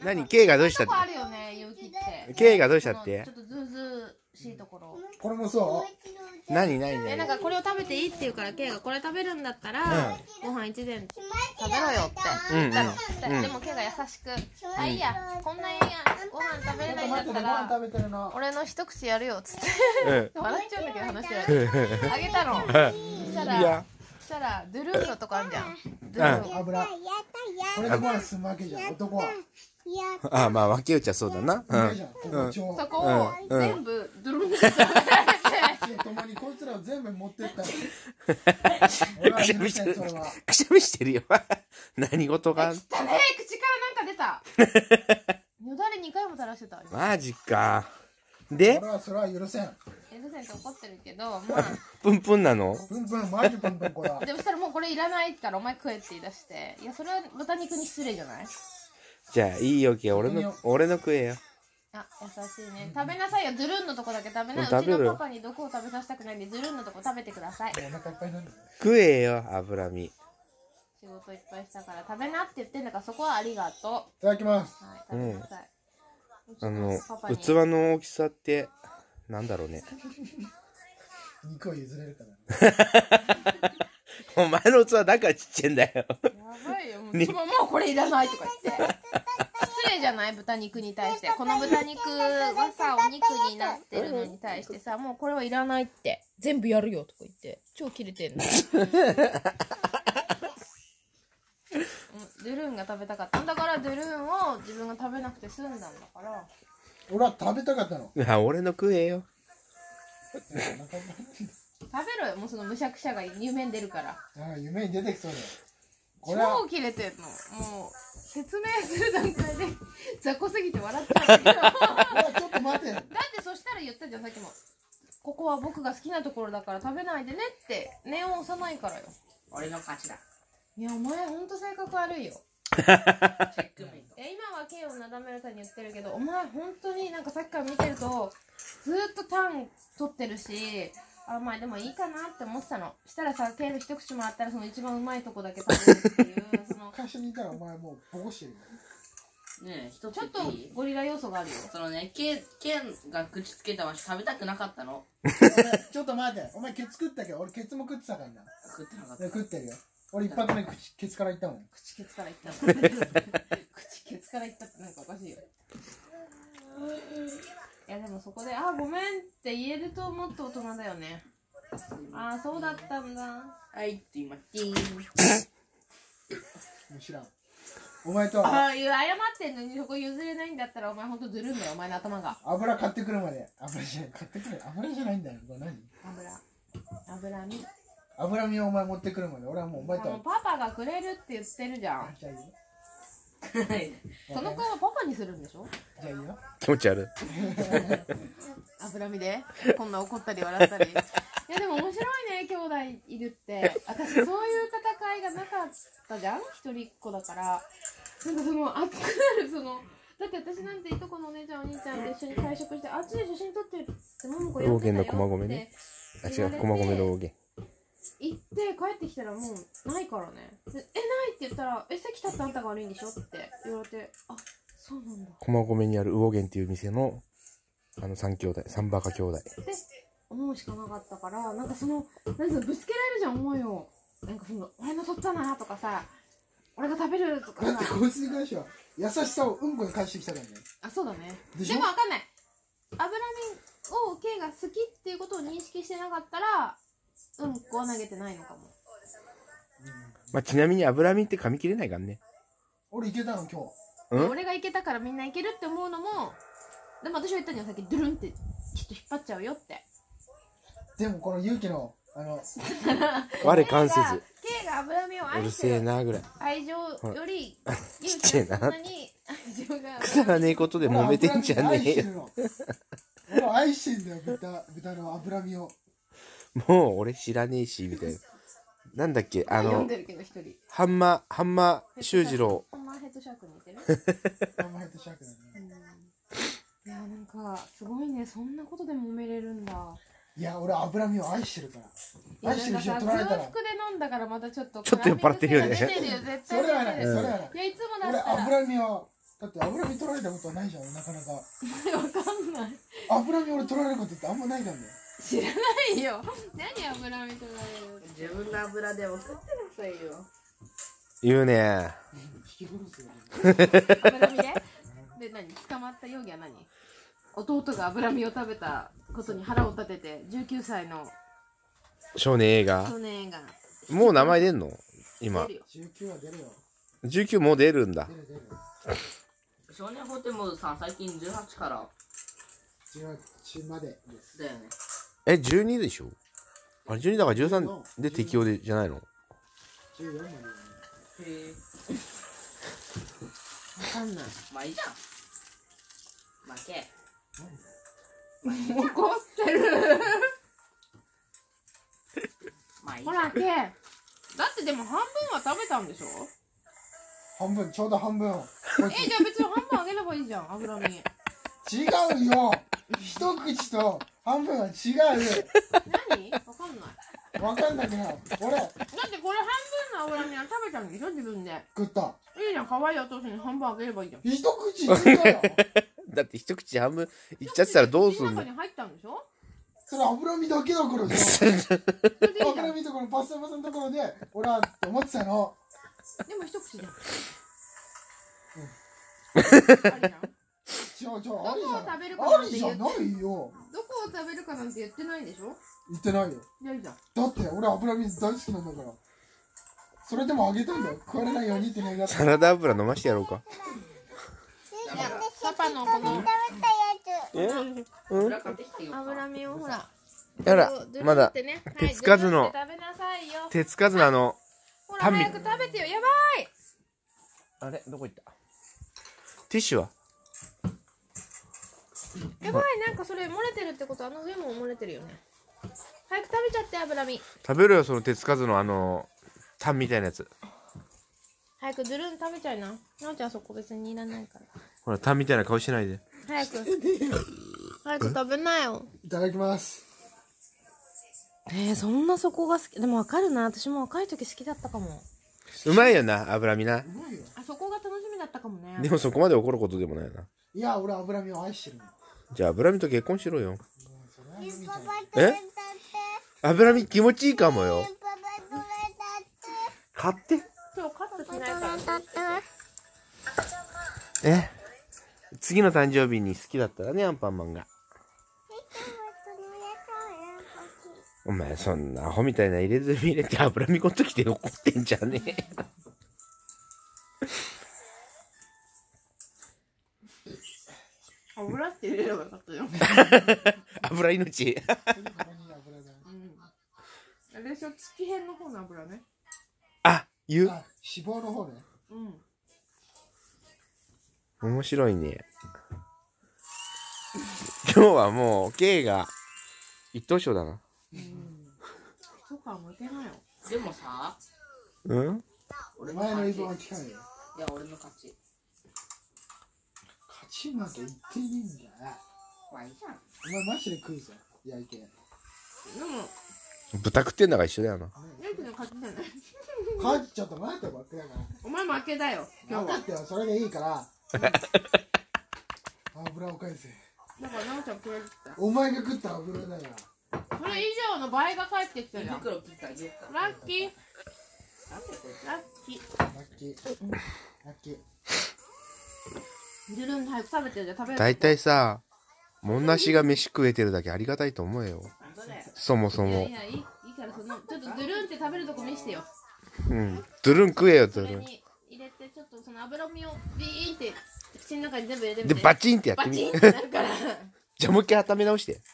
何 K がどうしたって？ あるよね、勇気って。 K がどうしたって？ ちょっとずうずうしいところ。 これもそう。 何なんかこれを食べていいって言うから K がこれ食べるんだったら、ご飯一膳食べろよって言ったの。でも K が優しく、あ、いいや、こんなご飯食べれないんだったら俺の一口やるよっつって笑っちゃうんだけど話はあげたの。そしたらドゥルーンのとこあるじゃん。ドゥルーン油。これでご飯進むわけじゃん、男は。 あ、まあ分け打ちはそうだな。 そこを全部ドゥルーンって食べられて、 共にこいつらを全部持ってった。 くしゃみしてるよ。何事が。 汚ねえ、口からなんか出た。よだれ2回も垂らしてた。 マジか。でそれは許せん。 許せんって怒ってるけど、まあプンプンなの？ プンプン、マジプンプンこれ。 でもしたらもうこれいらないからお前食えって言い出して、いやそれは豚肉に失礼じゃない？ じゃあいいよ、俺の食えよ。 あ、優しいね。食べなさいよ、ドゥルーンのとこだけ食べな。うちのパパに毒を食べさせたくないんでドゥルーンのとこ食べてください。 食えよ、脂身。 仕事いっぱいしたから食べなって言ってんだから、そこはありがとう。いただきます。 はい、食べなさい。 器の大きさってなんだろうね。 肉を譲れるからお前の器だからちっちゃいんだよ。やばいよ、もうこれいらないとか言って失礼じゃない？豚肉に対して。この豚肉はさ、お肉になってるのに対してさ、もうこれはいらないって全部やるよとか言って超キレてんの。ドゥルーンが食べたかったんだから、ドゥルーンを自分が食べなくて済んだんだから。 俺は食べたかったの。 あ、俺の食えよ。 食べろよ、もうそのむしゃくしゃが夢に出るから。 夢に出てきそうだよ。 超キレてんの。もう説明する段階で雑魚すぎて笑っちゃうんだけど。 ちょっと待て。 だってそしたら言ったじゃん、さっきも。ここは僕が好きなところだから食べないでねって念を押さないからよ。俺の勝ちだ。いや、お前ほんと性格悪いよ。今は K をなだめるたに言ってるけど、お前ほんとになんかさっきから見てるとずっとタン取ってるし、あ、まあでもいいかなって思ってたの。したらさ、K の一口もらったらその一番うまいとこだけ食べるっていうその会社にいたらお前もうボコしてるよねえ、ちょっとゴリラ要素があるよ。 そのね、Kが口つけたわし食べたくなかったの。 ちょっと待って、お前ケツ食ったけど俺ケツも食ってたからな。 食ってなかった。 食ってるよ。俺一発目ケツからいったもん。 口ケツからいったの。口ケツからいったってなんかおかしいよ。いやでもそこで「あ、ごめん」って言えるともっと大人だよね。あ、そうだったんだ。 はいって言いまし知らん。お前とは謝ってんのにそこ譲れないんだったらお前ほんとずるんだよ、お前の頭が。 油買ってくるまで。油じゃないんだよ。これ何？ 脂身。 脂身をお前持ってくるまで俺はもうお前とは。 パパがくれるって言ってるじゃん。 じゃあいいよ。 その子はパパにするんでしょ。 じゃあいいよ。 気持ち悪い。 脂身でこんな怒ったり笑ったり。いやでも面白いね、兄弟いるって。私そういう戦いがなかったじゃん、一人っ子だから。なんかその熱くなる、そのだって私なんていとこのお姉ちゃんお兄ちゃんと一緒に会食して、あっちで写真撮ってって桃子やってたよって。 大源の駒込ね。あ、違う、駒込の大源。 行って帰ってきたらもうないからね。ないって言ったら「席立ってあんたが悪いんでしょ」って言われて、あ、そうなんだ。 駒込にある魚源っていう店の三兄弟、三バカ兄弟。 で思うしかなかったから、なんかそのなんぶつけられるじゃん、思いを。なんかその俺の取ったなとかさ、俺が食べるとかさ。 だってこいつに関しては優しさをうんこに返してきたからね。 あ、そうだね。でもわかんない。脂身を K が好きっていうことを認識してなかったらうんこは投げてないのかも。 まあちなみに脂身って噛み切れないからね。 俺いけたの今日。俺がいけたからみんないけるって思うのも、でも私は言ったじゃん、さっきドゥルンってちょっと引っ張っちゃうよって。 でもこの勇気の我関せず。 K が脂身を愛してる。 うるせえなぐらい。 愛情よりちっちゃいな。 そんなに愛情が。 くだらねえことで揉めてんじゃねえよ。 俺愛してんだよ、豚の脂身を。 もう俺知らねえしみたいな。なんだっけ、 読んでるけど一人。 ハンマ修二郎。 ハンマーヘッドシャークに似てる。 ハンマーヘッドシャークだね。 いや、なんかすごいね、そんなことで揉めれるんだ。 いや、俺脂身を愛してるから。愛してる人取られたら。 空腹で飲んだからまたちょっと酔っ払ってるよね。 絶対。 それはない、それはない。 いや、いつもだったら。俺脂身をだって脂身取られたことはないじゃん、なかなか。 わかんない。 脂身俺取られることってあんまないからね。 知らないよ。何脂身取られる。 自分の油で送ってなさいよ。 言うね。 引き殺すよ。 脂身でで、何捕まった容疑は何？弟が脂身を食べたことに腹を立てて19歳の少年映画。 少年がもう名前出んの今出。るよ。 19は出るよ。 19もう出るんだ。 出る出る。 少年法ってもうさ、最近18から 18までです。 だよね。 え、12でしょ？あれ12だから13で適用でじゃないの？ 14までだね。 へえ。 わかんない。 まあいいじゃん。負け。 怒ってる。 まあいいじゃん。 ほら、け。だってでも半分は食べたんでしょ？ 半分、ちょうど半分。 じゃあ別に半分あげればいいじゃん、脂身。 違うよ。一口と半分は違う。 何？わかんない。 わかんなくない。俺、 だってこれ半分の脂身は食べたんでしょ、自分で。 食った。 いいじゃん、可愛いお父さんに半分あげればいいじゃん。 一口食ったよ。 だって一口半分いっちゃってたらどうすんの？ 口の中に入ったんでしょ？ それ脂身だけだからじゃん。 それでいいじゃん。 脂身とこのパスタパスのところで、俺はって思ってたの。 でも一口じゃん。 違う違う、ありじゃん。 どこを食べるかなんてありじゃないよ。 どこを食べるかなんて言ってないでしょ？ 言ってないよ。 いやいいじゃん。 だって俺脂身大好きなんだから。それでもあげたんだよ。食われないようにって願って。 サラダ油飲ましてやろうか。 パパのこの油買ってきてよ。 脂身をほら。 あら、まだドゥルってね手つかずのはいドゥルって食べなさいよ。 手つかずのほらタンミ早く食べてよ。やばい。 あれどこ行った？ティッシュは？ やばい、なんかそれ漏れてるってことはあの上も漏れてるよね。早く食べちゃって脂身。 食べるよその手つかずのタンみたいなやつ。 早くドゥルン食べちゃいな。なおちゃんそこ別にいらないから。 ほらタンみたいな顔しないで。 早く。早く食べなよ。 いただきます。 そんなそこが好き。でもわかるな。私も若い時好きだったかも。 うまいよな脂身な。 うまいよ。 あそこが楽しみだったかもね。 でもそこまで怒ることでもないな。 いや、俺脂身を愛してるの。 じゃあ脂身と結婚しろよ。 それは無理じゃん。 え？脂身気持ちいいかもよ。買って。 今日カットしないから。 え？次の誕生日に好きだったらねアンパンマンが。お前そんなアホみたいな入れ墨入れて脂身ごときて怒ってんじゃねえ。 油って入れればよかったよ。 油命。 ここに油だ。 あれでしょ、月辺の方の油ね。 あ、言う。 あ、脂肪の方ね。 うん。 面白いね。今日はもう K が一等賞だな。 そうか、負けなよ。 でもさ、 うん？ お俺の勝ち。 前の言い分は聞かないよ。 いや、俺の勝ち。 勝ち負け言ってねえんだよ。 まあいいじゃん。 お前マジで食うぞ。焼いて。 でも、 豚食ってんだから一緒だよな。 レイクの勝ちじゃない。 勝っちゃった待ってばっかだかお前負けだよ、 ら。 今日は。 分かったよ。それでいいから。油を返せ。 だから、なおちゃんくれるって言っお前が食った油だよ。 た。それ以上の倍が返ってきたじゃん。 胃袋切ってあげようか。 ラッキー。 なんでこれ。 ラッキー。 ラッキー。ラッキー。 ジュルン早く食べてよ。じゃあ食べる。 大体さ、もんなしが飯食えてるだけありがたいと思えよ。 本当だよ。 そもそも。 いやいや、いいからその、ちょっとドゥルンって食べるとこ見してよ。 うん。ドゥルン食えよ、ドゥルン。 それに入れて、ちょっとその脂身をビーンって口の中に全部入れてみて。 で、バチンってやってみて。 バチンってなるから。 じゃあもう一回温め直して。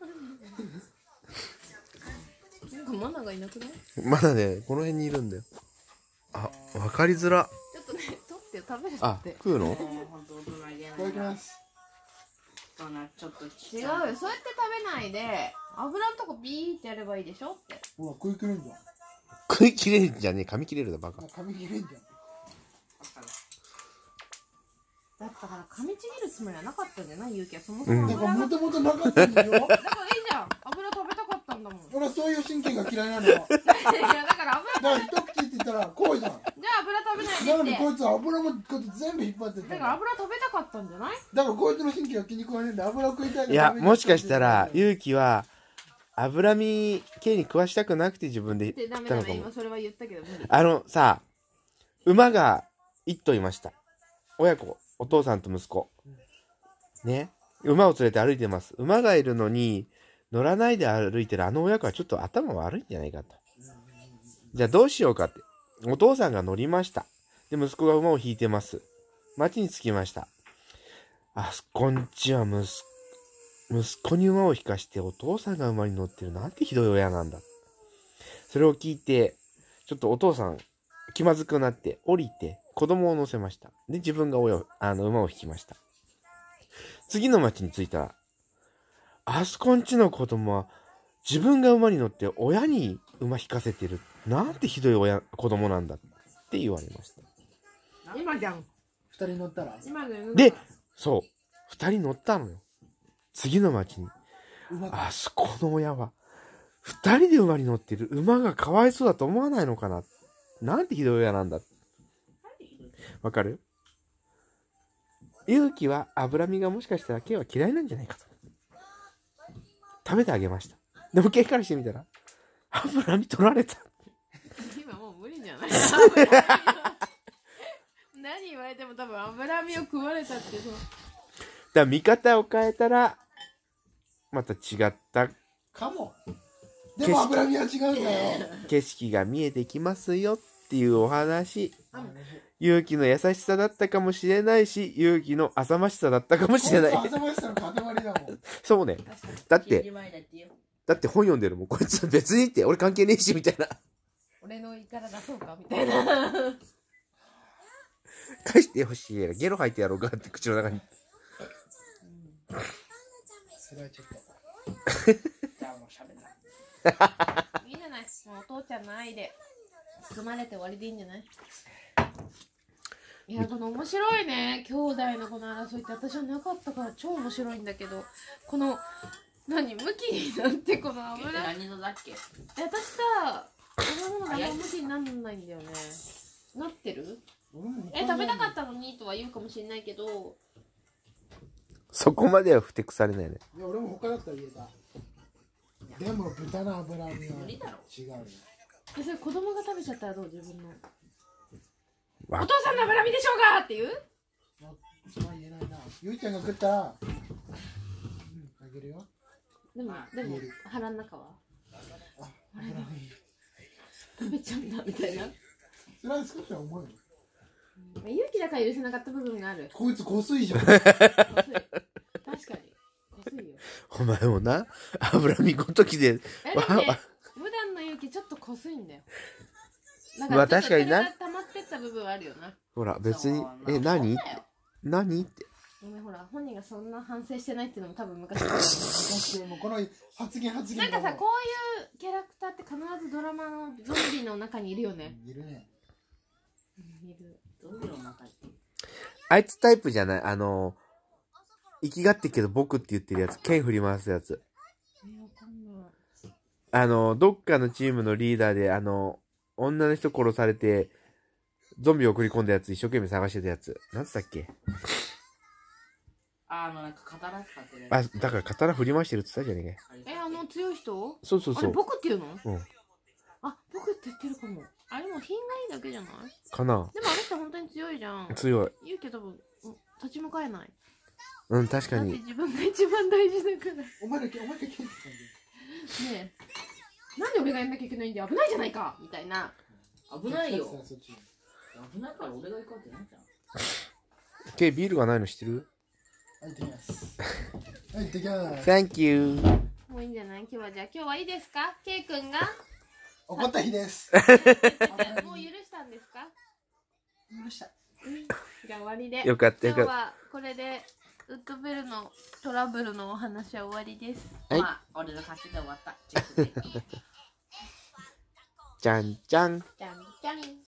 なんかマナがいなくない？ まだね、この辺にいるんだよ。あ、わかりづら。 ちょっとね、取ってよ、食べるあっ、て。 食うの？ もう本当大人げいただないな。 きます。 そうな、ちょっとち違うよ、そうやって食べないで、油のとこビーってやればいいでしょって。 ほら、食い切れんじゃん。 食い切れるんじゃねえ、噛み切れるだ、バカ。 噛み切れんじゃん。 だから噛みちぎるつもりはなかったんじゃない？ゆうきはそもそもだから油が、 もともとなかったんだよ。 だからいいじゃん。油食べたかったんだもん。い俺はそういう神経が嫌いなの。だかやだから油ら一口って言ったったらこうじゃん。 じゃあ油食べなないでって。 のにこいつは油もこうやって全部引っ張ってっただから油食べたかったんじゃない？ だからこいつの神経は気に食わねえんで油食いたいからいや、 食べにもしかしたら、ゆうきは、脂身系に食わしたくなくて自分でって食ダメダメ、 ったのかも。 今それは言ったけど無理。 さ、馬が一頭いました。親子、お父さんと息子。ね。馬を連れて歩いてます。馬がいるのに、乗らないで歩いてるあの親子はちょっと頭悪いんじゃないかと。じゃあどうしようかって。お父さんが乗りました。で、息子が馬を引いてます。町に着きました。こんちは息子に馬を引かしてお父さんが馬に乗ってる。なんてひどい親なんだ。それを聞いて、ちょっとお父さん気まずくなって降りて子供を乗せました。で、自分が馬を引きました。次の町に着いたら、あそこんちの子供は自分が馬に乗って親に馬引かせてる。なんてひどい子供なんだって言われました。 今じゃん。 二人乗ったら今の犬で、そう、二人乗ったのよ。次の町に。 馬あそこの親は、二人で馬に乗ってる。馬がかわいそうだと思わないのかな。なんてひどい親なんだ。わかる？勇気は脂身がもしかしたらKは嫌いなんじゃないかと。食べてあげました。でもKからしてみたら、脂身取られた。 今もう無理じゃない？何言われても多分脂身を食われたってそう。 だから見方を変えたら、また違ったかも。でも脂身は違うんだよ。 景色が見えてきますよっていうお話。勇気の優しさだったかもしれないし、勇気の浅ましさだったかもしれない。 こいつは浅ましさの塊だもん。 そうね。だっ 10 て時、前だってよ。 だって本読んでるもん。こいつ別にって俺関係ねえし、みたいな。 俺の胃から出そうかみたいな。 返してほしい。ゲロ吐いてやろうかって口の中に。 それはちょっと。 じゃあもう喋んないいいじゃない。もうお父ちゃんの愛で包まれて終わりでいいんじゃない？いや、この面白いね。兄弟のこの争いって私はなかったから超面白いんだけど、この向きになってこの油。 何のだっけ？ 私さ、このものが向きになんないんだよね。なってる？食べたかったのにとは言うかもしれないけど、 そこまではふてくされないね。 いや俺も他だったら言えた。でも豚の脂身は無理だろ。 違うよ。 それ子供が食べちゃったらどう？自分のわお父さんの脂身でしょうがっていう？ それは言えないな。ゆいちゃんが食ったら、あげるよ。 でも腹の中は脂身。 食べちゃうんだみたいな。 それは少しは思うよ。 勇気だから許せなかった部分がある。 こいつこすいじゃん。 こすい。確かに。こすいよ。 お前もな、脂身ごときで。 でもね、普段の勇気ちょっとこすいんだよ。なんまあ確かになそれが溜まってった部分はあるよな。 ほら、別にそう、 何そうだよ何って。 ごめん、ほら、本人がそんな反省してないっていうのも多分昔から。 だってもうこの発言なんかさ、こういうキャラクターって必ずドラマのゾンビの中にいるよね。 いるね。 いる。 ゾンビの中に。 あいつタイプじゃない。生きがってっけど僕って言ってるやつ。剣振り回すやつ。 わかんない。 どっかのチームのリーダーで、女の人殺されて、ゾンビを送り込んだやつ、一生懸命探してたやつ。なんつったっけ？ なんか刀使ってね。 だから刀振り回してるって言ったじゃねえか。 強い人？あれ、 そうそうそう。 僕っていうの？ うん。 あ、僕って言ってるかも。あれも品がいいだけじゃない？ かな。 でもあれって本当に強いじゃん。 強い。 言うけど多分、立ち向かえない。 うん、確かだってに。 自分が一番大事だから。 お前が剣って感じ。 ねえ。なんで俺がやんなきゃいけないんだよ。危ないじゃないかみたいな。 危ないよ。 そっち危ないから俺が行くわけないじゃん。 ケイビールがないの知ってる？ はい、行ってきます。はい、行ってきます。 Thank you。 もういいんじゃない？今日はいいですか？ケイ君が怒った日です。 もう許したんですか？ 許した。 じゃあ終わりで。 よかったよかった。 今日はこれでウッドベルのトラブルのお話は終わりです。 はいまあ、俺の勝ちで終わった。チェックでじゃんじゃん。 じゃんじゃん。